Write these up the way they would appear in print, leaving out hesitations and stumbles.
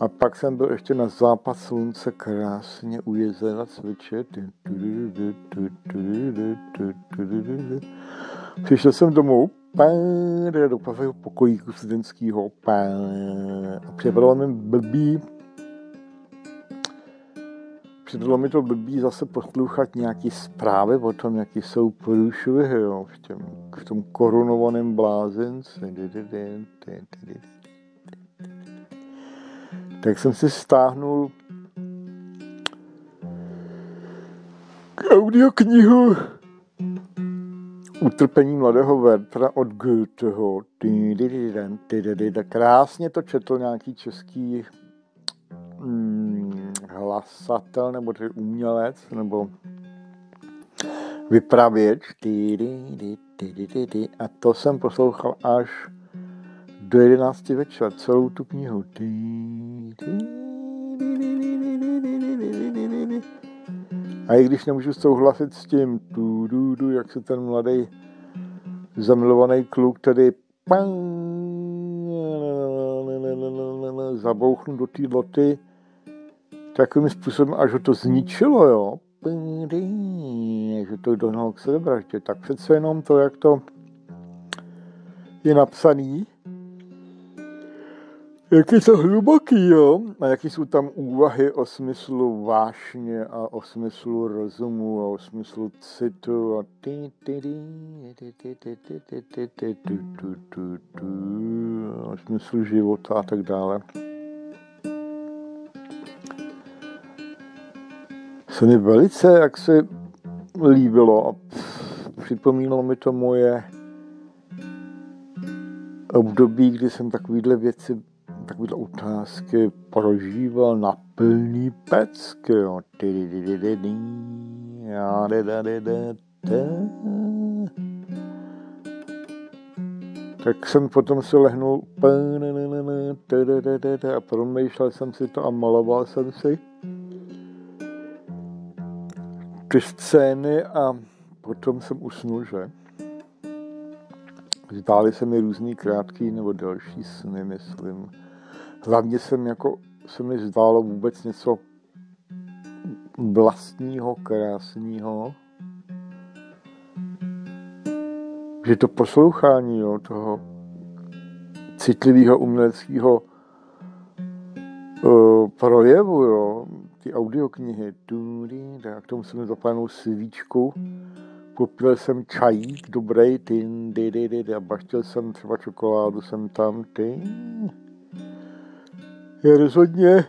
A pak jsem byl ještě na západ slunce krásně u jezera cvičet. Přišel jsem domů do svého pokojíku studentského a připadalo mi to blbý zase poslouchat nějaký zprávy o tom, jaký jsou průšvihy, jo, v tom korunovaném blázinci. Tak jsem si stáhnul audioknihu Utrpení mladého Wertera od Goetheho. Tak krásně to četl nějaký český hlasatel, nebo tedy umělec, nebo vypravěč. A to jsem poslouchal až do 11 večer, celou tu knihu. A i když nemůžu souhlasit s tím, jak se ten mladý zamilovaný kluk tady zabouchnu do té loty takovým způsobem, až ho to zničilo, jo, že to dohnalo k sebevraždě, tak přece jenom to, jak to je napsaný, jak je to hluboký, jo, a jaký jsou tam úvahy o smyslu vášně a o smyslu rozumu a o smyslu citu a o smyslu života a tak dále. Se mi velice jaksi líbilo a připomínalo mi to moje období, kdy jsem takovýhle věci, takovýhle otázky prožíval na plný pecky, jo. Tak jsem potom si lehnul a promýšlel jsem si to a maloval jsem si ty scény a potom jsem usnul, že? Zdály se mi různý krátký nebo delší sny, myslím. Hlavně se mi zdálo vůbec něco vlastního, krásného. Že to poslouchání, jo, toho citlivého uměleckého projevu, jo, ty audioknihy, tak tomu jsem zapálil svíčku, popil jsem čajík, dobrý, a baštil jsem třeba čokoládu, jsem tam, je rozhodně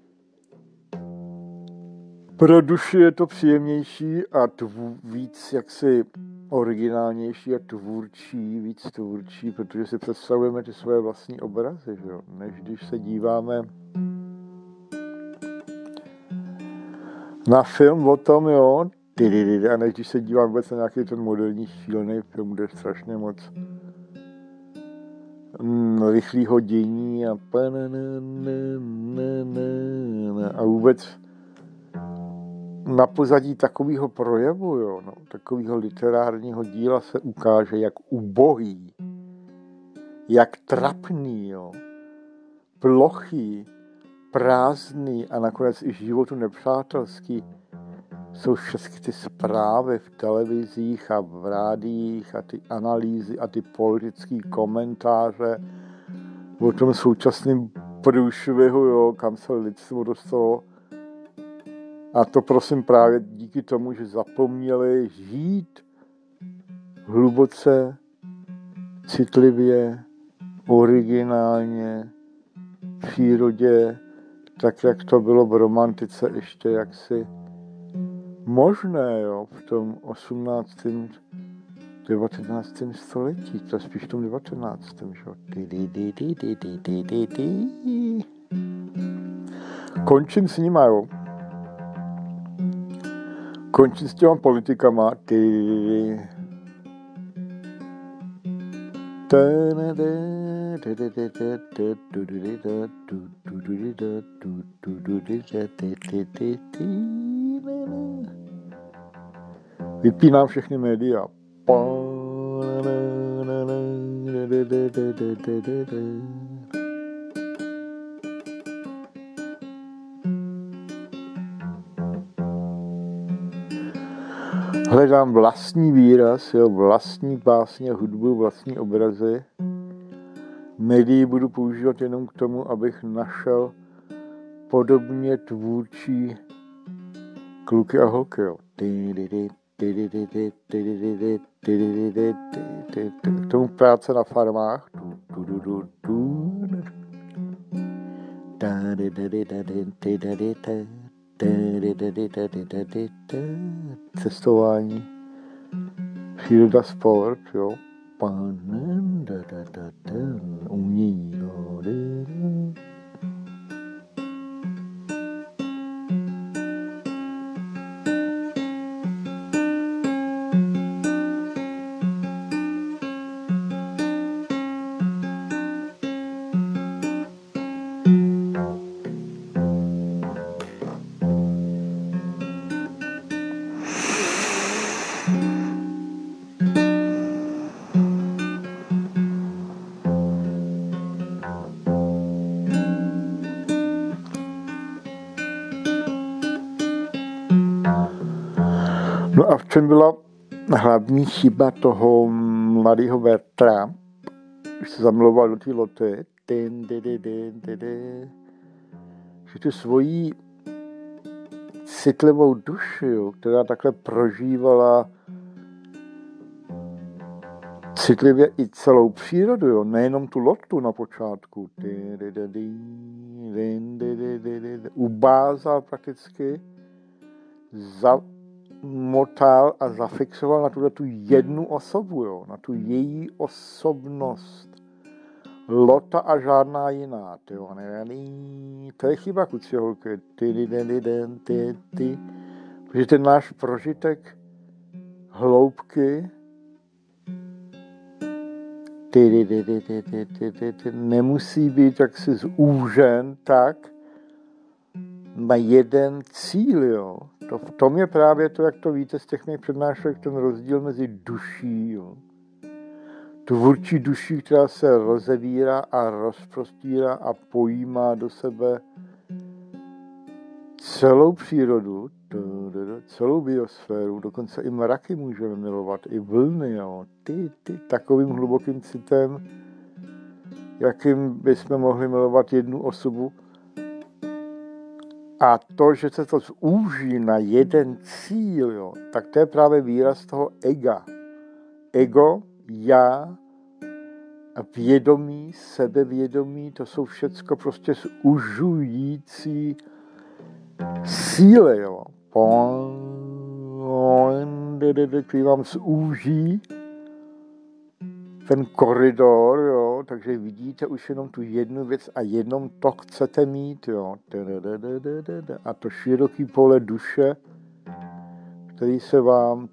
pro duši je to příjemnější a víc jaksi originálnější a víc tvůrčí, protože si představujeme ty svoje vlastní obrazy, že jo? Než když se díváme na film o tom, jo, a než když se dívám vůbec na nějaký ten moderní šílený film, kde je strašně moc rychlýho dění a vůbec na pozadí takového projevu, jo, no, takového literárního díla se ukáže, jak ubohý, jak trapný, jo, plochý, prázdný a nakonec i životu nepřátelský jsou všechny ty zprávy v televizích a v rádiích a ty analýzy a ty politické komentáře o tom současném průšvihu, jo, kam se lidstvo dostalo. A to prosím právě díky tomu, že zapomněli žít hluboce, citlivě, originálně, v přírodě, tak jak to bylo v romantice ještě jaksi možné, jo, v tom 18. 19. století, to je spíš v tom 19. Že? Končím s nima, jo. Končím s těma politikama. Vypínám všechny média. Hledám vlastní výraz, jo, vlastní básně, hudbu, vlastní obrazy. Médii budu používat jenom k tomu, abych našel podobně tvůrčí kluky a holky. Jo. K tomu práce na farmách. Cestování. Příroda, sport, jo. Umění. No a v čem byla hlavní chyba toho mladého Bertra, když se zamiloval do té Loty, že tu svoji citlivou duši, která takhle prožívala citlivě i celou přírodu, jo, nejenom tu Lotu na počátku, ubázal prakticky, zamotal a zafixoval na tu jednu osobu, jo, na tu její osobnost. Lota a žádná jiná. Tyjo. To je chyba, kluci holky. Protože ten náš prožitek hloubky nemusí být jaksi zúžen tak na jeden cíl. Jo. V tom je právě to, jak to víte z těch mých přednášek, ten rozdíl mezi duší, jo. Tvůrčí duší, která se rozevírá a rozprostírá a pojímá do sebe celou přírodu, celou biosféru, dokonce i mraky můžeme milovat, i vlny, jo. Ty takovým hlubokým citem, jakým bychom mohli milovat jednu osobu. A to, že se to zúží na jeden cíl, jo, tak to je právě výraz toho ega. Ego, já, vědomí, sebevědomí, to jsou všecko prostě zužující síly, jo. Který vám zúží ten koridor, jo, takže vidíte už jenom tu jednu věc a jenom to chcete mít, jo. A to široký pole duše, který se vám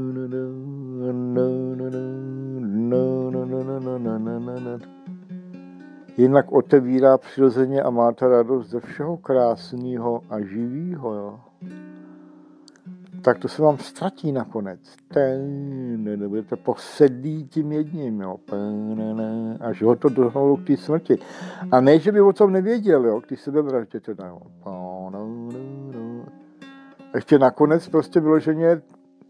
jinak otevírá přirozeně a máte radost ze všeho krásného a živého, jo. Tak to se vám ztratí nakonec. Budete posedlí tím jedním, jo. Až ho to dohnalo k té smrti. A ne, že by o tom nevěděl, jo, když sebevraždě teda, jo. Ještě nakonec prostě vyloženě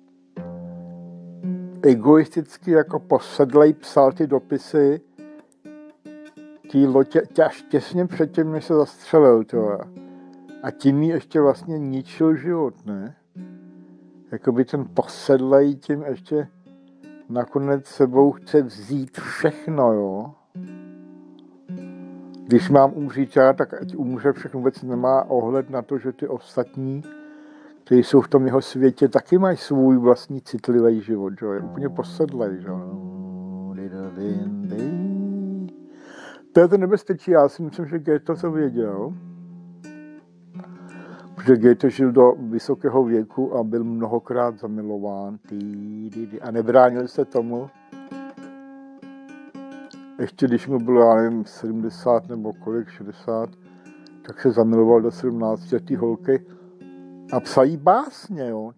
egoisticky jako posedlej psal ty dopisy tý Lotě až těsně předtím, než se zastřelil, to. A tím jí ještě vlastně ničil život, ne? Jakoby ten posedlej tím ještě nakonec sebou chce vzít všechno, jo? Když mám umřít já, tak ať umře všechno, vůbec nemá ohled na to, že ty ostatní, kteří jsou v tom jeho světě, taky mají svůj vlastní citlivý život, že? Je úplně posedlej, že? To je to nebezpečí, já si myslím, že Goethe to věděl, protože Goethe žil do vysokého věku a byl mnohokrát zamilován a nebránil se tomu. Ještě když mu bylo, já nevím, 70 nebo kolik, 60, tak se zamiloval do 17letý holky a psal jí básně, jo.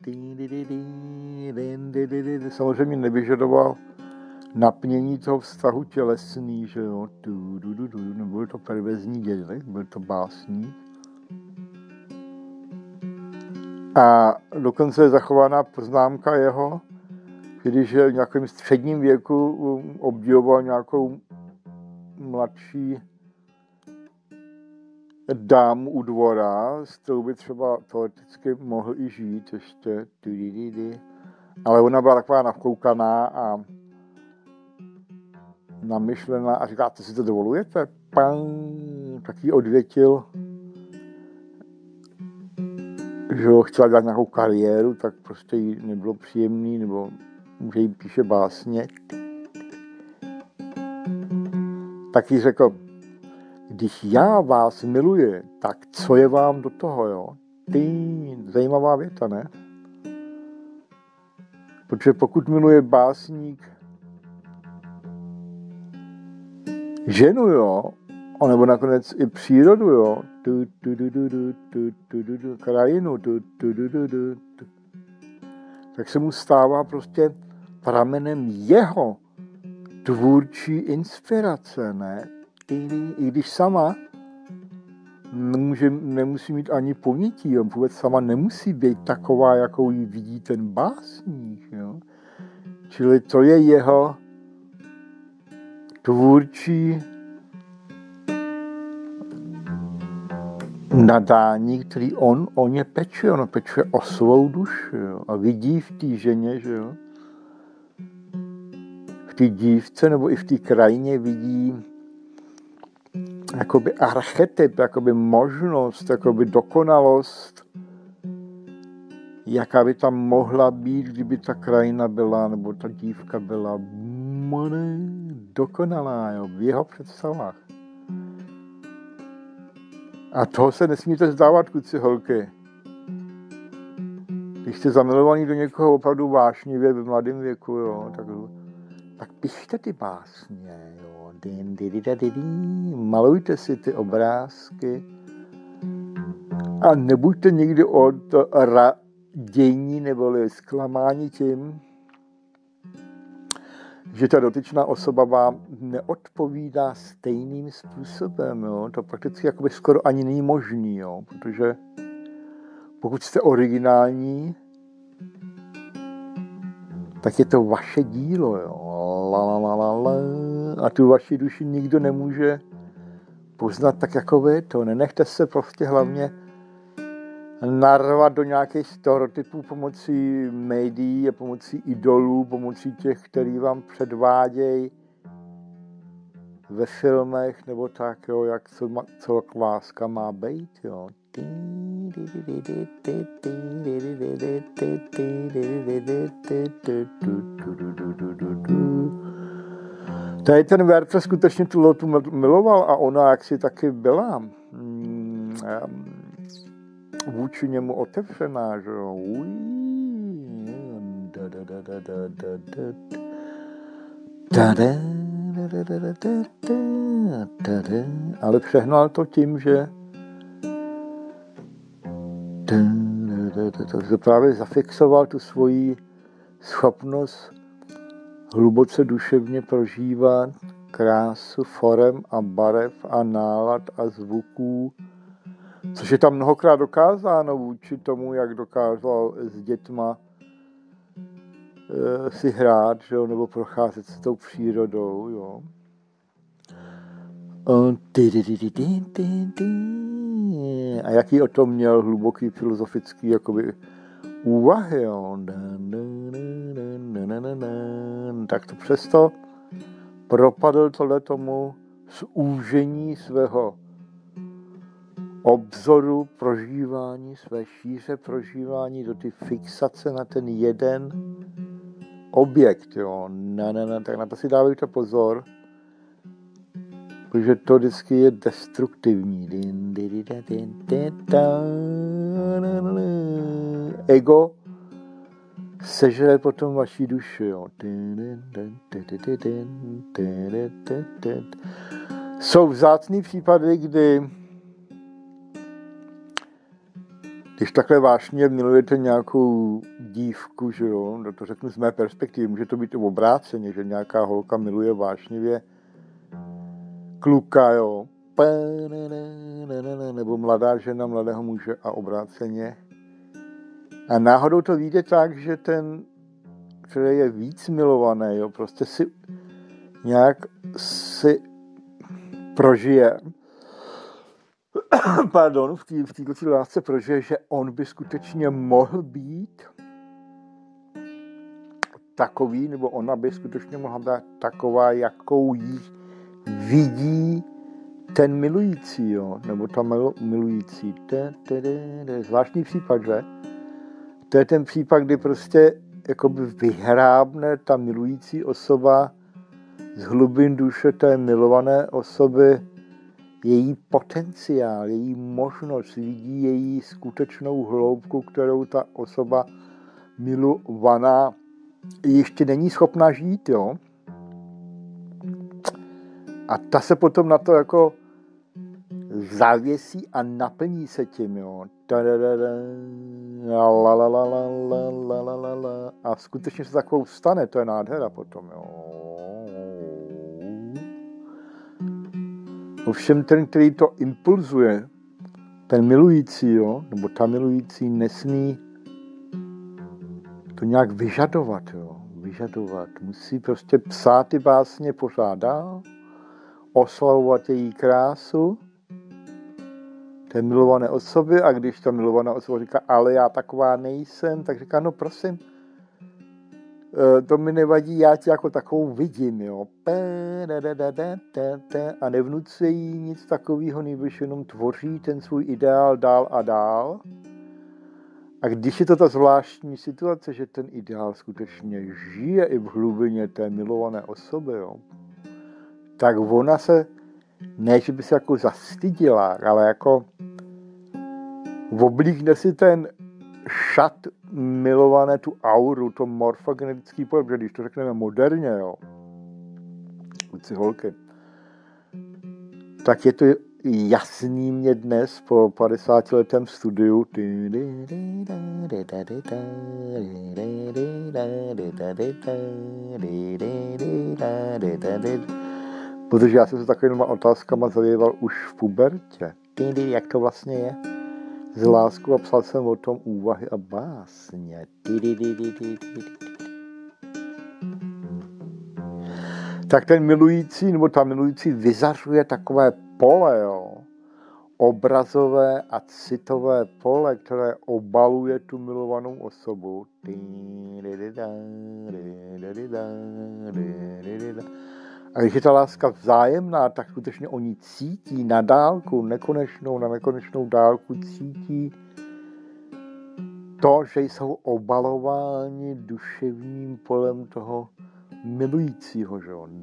Samozřejmě nevyžadoval napnění toho vztahu tělesný, že jo. Nebyl to perverzní dědek, byl to básník. A dokonce je zachovaná poznámka jeho, když v nějakém středním věku obdivoval nějakou mladší dámu u dvora, s kterou by třeba teoreticky mohl i žít ještě. Ale ona byla taková nakoukaná a namyšlená a říká, to si to dovolujete? Tak jí odvětil, že ho chtěla dělat nějakou kariéru, tak prostě jí nebylo příjemný, nebo že jí píše básně. Tak jí řekl, když já vás miluji, tak co je vám do toho, jo? Zajímavá věta, ne? Protože pokud miluje básník ženu, jo, nebo nakonec i přírodu, jo, krajinu, tak se mu stává prostě pramenem jeho tvůrčí inspirace, ne? I když sama nemusí mít ani ponětí, jo, vůbec sama nemusí být taková, jakou ji vidí ten básník, jo. Čili to je jeho tvůrčí nadání, který on o ně pečuje. On pečuje o svou duši, jo, a vidí v té ženě, že jo, v té dívce nebo i v té krajině vidí jakoby archetyp, jakoby možnost, jakoby dokonalost, jaká by tam mohla být, kdyby ta krajina byla, nebo ta dívka byla dokonalá, jo, v jeho představách. A toho se nesmíte vzdávat, kluci, holky. Když jste zamilovaní do někoho opravdu vášnivě v mladém věku, jo, tak pište ty básně, jo. Malujte si ty obrázky a nebuďte nikdy od radění nebo zklamání tím, že ta dotyčná osoba vám neodpovídá stejným způsobem, jo. To prakticky jakoby skoro ani není možný, jo, protože pokud jste originální, tak je to vaše dílo, jo. A tu vaši duši nikdo nemůže poznat tak, jako vy to. Nenechte se prostě hlavně narvat do nějakých stereotypů pomocí médií a pomocí idolů, pomocí těch, který vám předvádějí ve filmech nebo tak, jo, jak co láska má být, jo. Tady ten Werther skutečně tu Lotu miloval a ona jaksi taky byla vůči němu otevřená, že jo. Ale přehnal to tím, že právě zafixoval tu svoji schopnost hluboce duševně prožívat krásu forem a barev a nálad a zvuků, což je tam mnohokrát dokázáno vůči tomu, jak dokázal s dětma si hrát, že jo, nebo procházet s tou přírodou, jo. A jaký o tom měl hluboký filozofický jakoby úvahy, jo. Tak to přesto propadl tohletomu zúžení svého obzoru prožívání, své šíře prožívání do ty fixace na ten jeden objekt, jo. Tak na to si dávejte pozor, protože to vždycky je destruktivní. Ego sežere potom vaší duši, jo. Jsou vzácný případy, když takhle vážně milujete nějakou dívku, že jo, to řeknu z mé perspektivy, může to být i obráceně, že nějaká holka miluje vášnivě kluka, jo, nebo mladá žena mladého muže a obráceně. A náhodou to vyjde tak, že ten, který je víc milovaný, jo, prostě si nějak si prožije, pardon, v této lásce prožije, že on by skutečně mohl být takový, nebo ona by skutečně mohla být taková, jakou jí vidí ten milující, jo, nebo ta milující. To je zvláštní případ, že? To je ten případ, kdy prostě jakoby vyhrábne ta milující osoba z hlubin duše té milované osoby její potenciál, její možnost, vidí její skutečnou hloubku, kterou ta osoba milovaná ještě není schopná žít, jo. A ta se potom na to jako zavěsí a naplní se tím, jo. A skutečně se takovou stane, to je nádhera potom, jo. Ovšem ten, který to impulzuje, ten milující, jo, nebo ta milující nesmí to nějak vyžadovat, jo. Vyžadovat. Musí prostě psát ty básně pořád dál, oslavovat její krásu té milované osoby, a když ta milovaná osoba říká, ale já taková nejsem, tak říká, no prosím, to mi nevadí, já tě jako takovou vidím, jo. A nevnucuje jí nic takového, nejvíc jenom tvoří ten svůj ideál dál a dál. A když je to ta zvláštní situace, že ten ideál skutečně žije i v hlubině té milované osoby, jo, tak ona se, ne, že by se jako zastydila, ale jako oblíkne si ten šat milované, tu auru, to morfogenetický pojem, že když to řekneme moderně, jo, kluci, holky, tak je to jasný mě dnes po 50letém studiu, protože já jsem se takovýma otázkama zavěval už v pubertě. Jak to vlastně je s láskou, a psal jsem o tom úvahy a básně. Tak ten milující, nebo ta milující vyzařuje takové pole, jo, obrazové a citové pole, které obaluje tu milovanou osobu. A když je ta láska vzájemná, tak skutečně oni cítí na dálku, na nekonečnou dálku cítí to, že jsou obalováni duševním polem toho milujícího, že jo.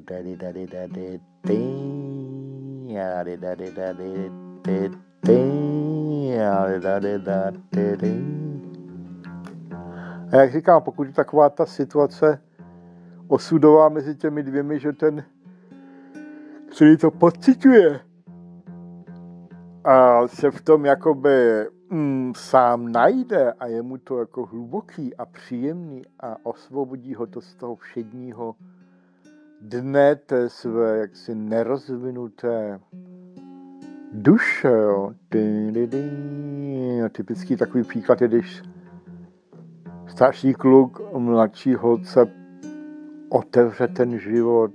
A jak říkám, pokud je taková ta situace osudová mezi těmi dvěmi, že ten, který to pociťuje a se v tom jakoby sám najde a je mu to jako hluboký a příjemný a osvobodí ho to z toho všedního dne té své jaksi nerozvinuté duše, jo. Typický takový příklad je, když starší kluk mladší holce otevře ten život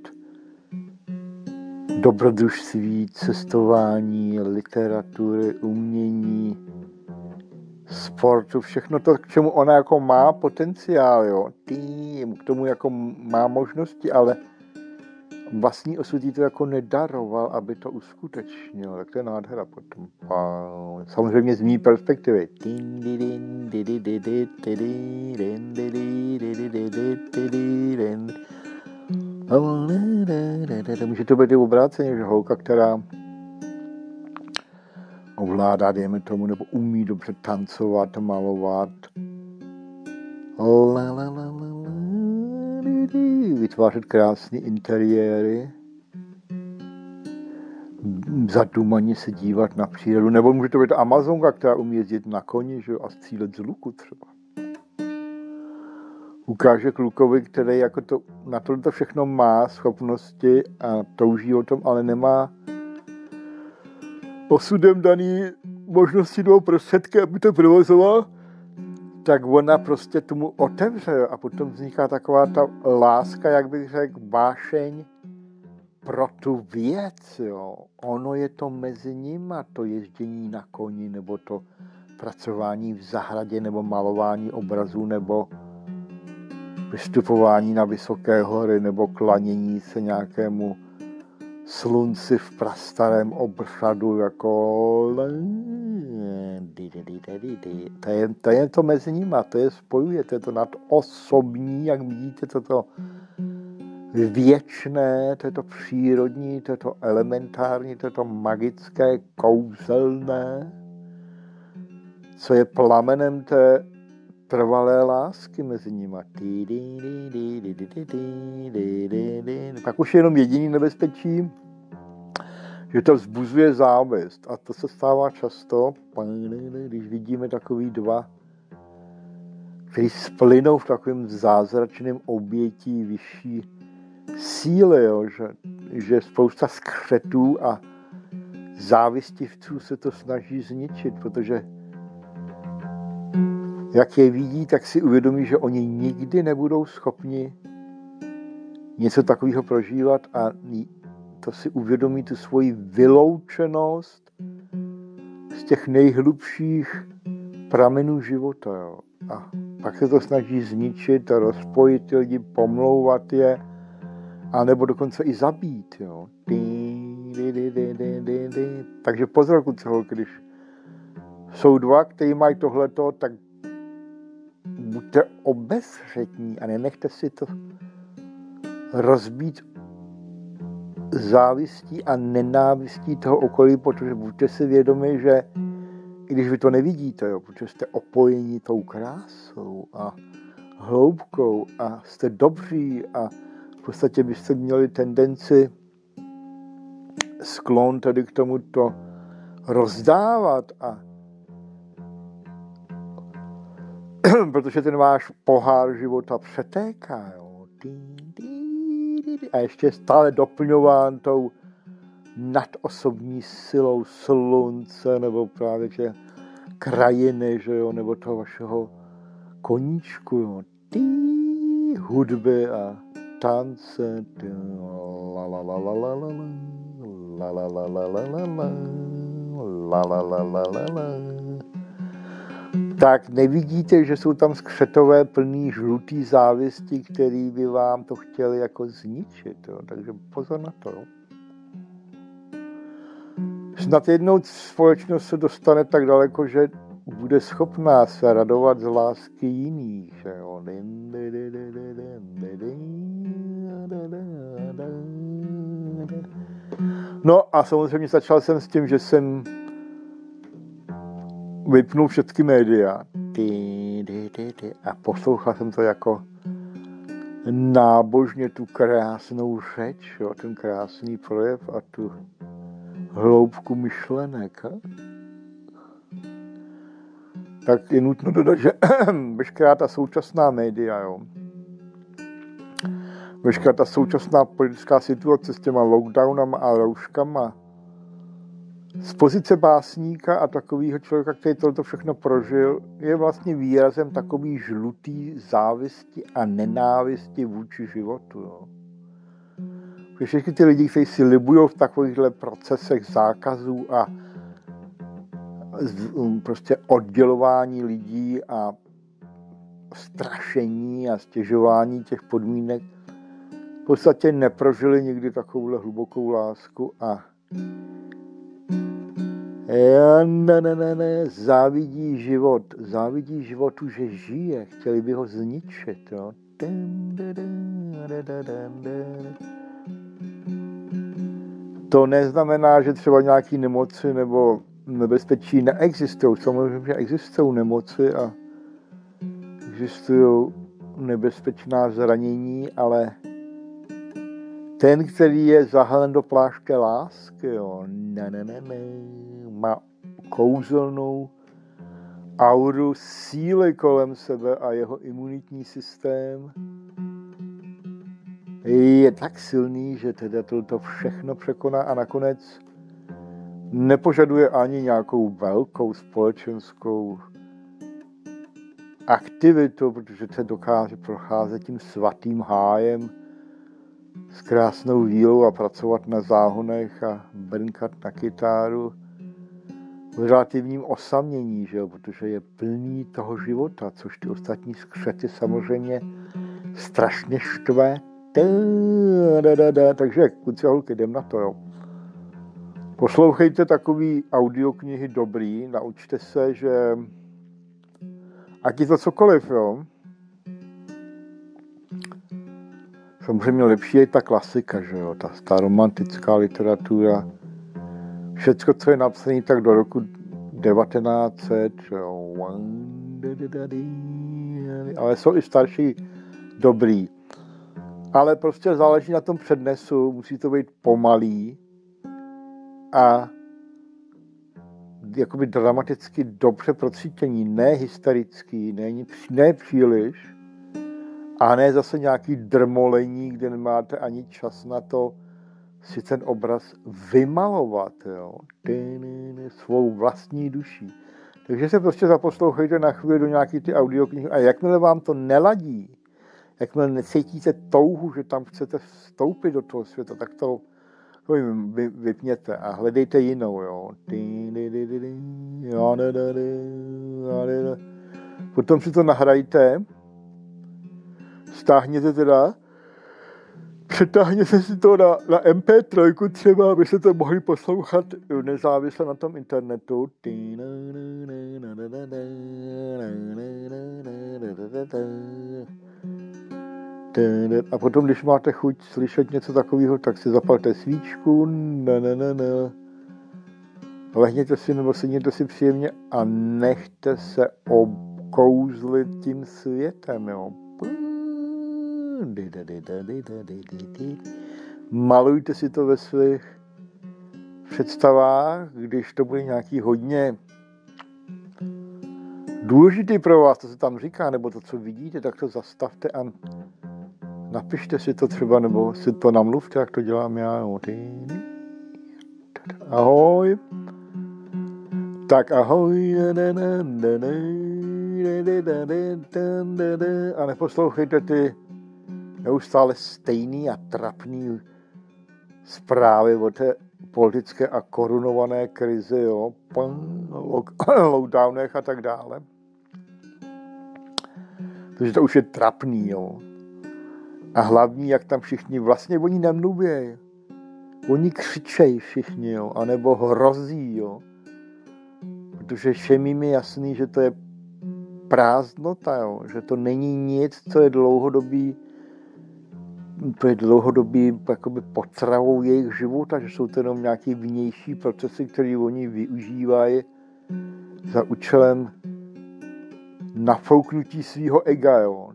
dobrodružství, cestování, literatury, umění, sportu, všechno to, k čemu ona jako má potenciál, jo. K tomu jako má možnosti, ale vlastní osud jí to jako nedaroval, aby to uskutečnil. Tak to je nádhera potom. Samozřejmě z mý perspektivy. Může to být i obráceně, že holka, která ovládá, dejme tomu, nebo umí dobře tancovat, malovat, vytvářet krásné interiéry, zadumaně se dívat na přírodu, nebo může to být Amazonka, která umí jezdit na koni, že, a střílet z luku třeba. Ukáže klukovi, který jako to, na to všechno má schopnosti a touží o tom, ale nemá osudem daný možnosti nebo prostředky, aby to provozoval, tak ona prostě tomu otevře a potom vzniká taková ta láska, jak bych řekl, vášeň pro tu věc, jo. Ono je to mezi nima, to ježdění na koni, nebo to pracování v zahradě, nebo malování obrazů, nebo vystupování na vysoké hory, nebo klanění se nějakému slunci v prastarém obřadu, jako to je to mezi nima, to je spojuje, to je to nadosobní, jak vidíte, toto věčné, to je to přírodní, to je to elementární, to je to magické, kouzelné, co je plamenem té trvalé lásky mezi nima. Pak už je jenom jediný nebezpečí, že to vzbuzuje závist. A to se stává často, když vidíme takový dva, kteří splynou v takovém zázračném obětí vyšší síly, jo, že spousta skřetů a závistivců se to snaží zničit, protože jak je vidí, tak si uvědomí, že oni nikdy nebudou schopni něco takového prožívat a to si uvědomí tu svoji vyloučenost z těch nejhlubších pramenů života. Jo. A pak se to snaží zničit, rozpojit ty lidi, pomlouvat je, anebo dokonce i zabít. Jo. Takže pozor, kluci, když jsou dva, kteří mají tohleto, tak buďte obezřetní a nenechte si to rozbít závistí a nenávistí toho okolí, protože buďte si vědomi, že i když vy to nevidíte, jo, protože jste opojeni tou krásou a hloubkou a jste dobří a v podstatě byste měli tendenci sklon tedy k tomu to rozdávat a protože ten váš pohár života přetéká, jo. A ještě je stále doplňován tou nadosobní silou slunce, nebo právě že krajiny, že jo, nebo toho vašeho koníčku, jo. Hudby a tance, la la la la la la la la la la la la la la la la la la. Tak nevidíte, že jsou tam skřetové plný žlutý závisti, který by vám to chtěli jako zničit. Jo? Takže pozor na to. Jo? Snad jednou společnost se dostane tak daleko, že bude schopná se radovat z lásky jiných. Že jo? No a samozřejmě začal jsem s tím, že jsem vypnul všechny média a poslouchal jsem to jako nábožně tu krásnou řeč, jo, ten krásný projev a tu hloubku myšlenek. Tak je nutno dodat, že veškerá ta současná média, jo, veškerá ta současná politická situace s těma lockdownama a rouškama, z pozice básníka a takového člověka, který tohle všechno prožil, je vlastně výrazem takový žlutý závisti a nenávisti vůči životu. Jo. Všechny ty lidi, kteří si libují v takovýchhle procesech zákazů a prostě oddělování lidí a strašení a stěžování těch podmínek, v podstatě neprožili nikdy takovouhle hlubokou lásku a závidí životu, že žije, chtěli by ho zničit. Jo. To neznamená, že třeba nějaké nemoci nebo nebezpečí neexistují. Samozřejmě, že existují nemoci a existují nebezpečná zranění, ale ten, který je zahalen do pláště lásky, jo, má kouzelnou auru síly kolem sebe a jeho imunitní systém je tak silný, že teda to všechno překoná a nakonec nepožaduje ani nějakou velkou společenskou aktivitu, protože se dokáže procházet tím svatým hájem s krásnou vílou a pracovat na záhonech a brnkat na kytáru v relativním osamění, že jo? Protože je plný toho života, což ty ostatní skřety samozřejmě strašně štve. Takže kluci a holky, jdem na to, jo. Poslouchejte takový audioknihy dobrý, naučte se, že ať je to cokoliv, jo. Samozřejmě lepší je ta klasika, že jo, ta romantická literatura. Všecko, co je napsané tak do roku 1900, jo. Ale jsou i starší dobrý. Ale prostě záleží na tom přednesu, musí to být pomalý a jakoby dramaticky dobře procítění, ne hysterický, ne příliš a ne zase nějaký drmolení, kde nemáte ani čas na to si ten obraz vymalovat, jo, svou vlastní duší. Takže se prostě zaposlouchejte na chvíli do nějaký ty audioknihy a jakmile vám to neladí, jakmile necítíte touhu, že tam chcete vstoupit do toho světa, tak to vypněte a hledejte jinou, jo. Potom si to nahrajte, stáhněte teda, přetáhněte si to na MP3 třeba, abyste to mohli poslouchat nezávisle na tom internetu. A potom, když máte chuť slyšet něco takového, tak si zapalte svíčku, lehněte si nebo sedněte si příjemně a nechte se obkouzlit tím světem, jo. Malujte si to ve svých představách, když to bude nějaký hodně důležitý pro vás, to se tam říká, nebo to, co vidíte, tak to zastavte a napište si to třeba, nebo si to namluvte, jak to dělám já. No. Ahoj. Tak ahoj. A neposlouchejte ty neustále stejný a trapný zprávy o té politické a korunované krizi, jo, lockdownech a tak dále. Protože to už je trapný, jo. A hlavní, jak tam všichni, vlastně oni nemluvějí. Oni křičejí všichni, jo, anebo hrozí, jo. Protože všem jim je jasný, že to je prázdnota, jo, že to není nic, co je dlouhodobý jakoby potravou jejich života, že jsou to jenom nějaké vnější procesy, které oni využívají za účelem nafouknutí svýho ega, jo.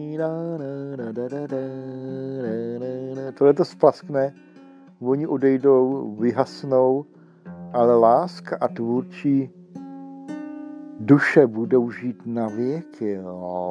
Tohle to splaskne, oni odejdou, vyhasnou, ale láska a tvůrčí duše budou žít na věky.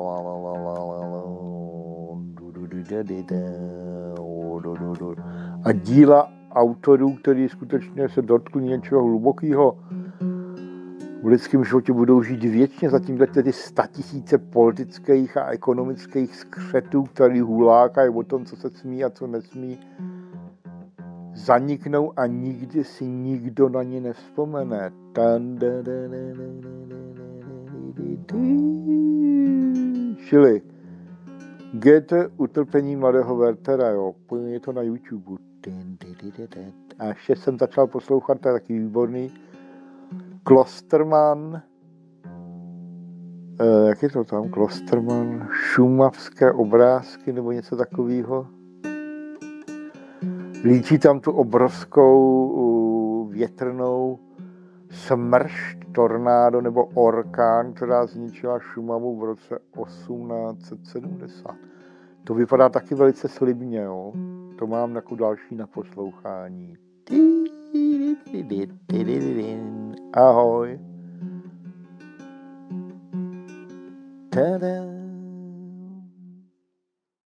A díla autorů, který skutečně se dotkli něčeho hlubokého v lidském životě, budou žít věčně, zatím ty 100 000 politických a ekonomických skřetů, který hulákají o tom, co se smí a co nesmí, zaniknou a nikdy si nikdo na ně nevzpomene. Čili Goethe, Utrpení mladého Werthera, jo, je to na YouTube. A ještě jsem začal poslouchat, to je taky výborný, Klosterman, jak je to tam, Klosterman, šumavské obrázky nebo něco takového. Líčí tam tu obrovskou větrnou smršť, tornádo nebo orkán, která zničila Šumavu v roce 1870. To vypadá taky velice slibně, jo. To mám jako další na poslouchání. Ahoj. Tada.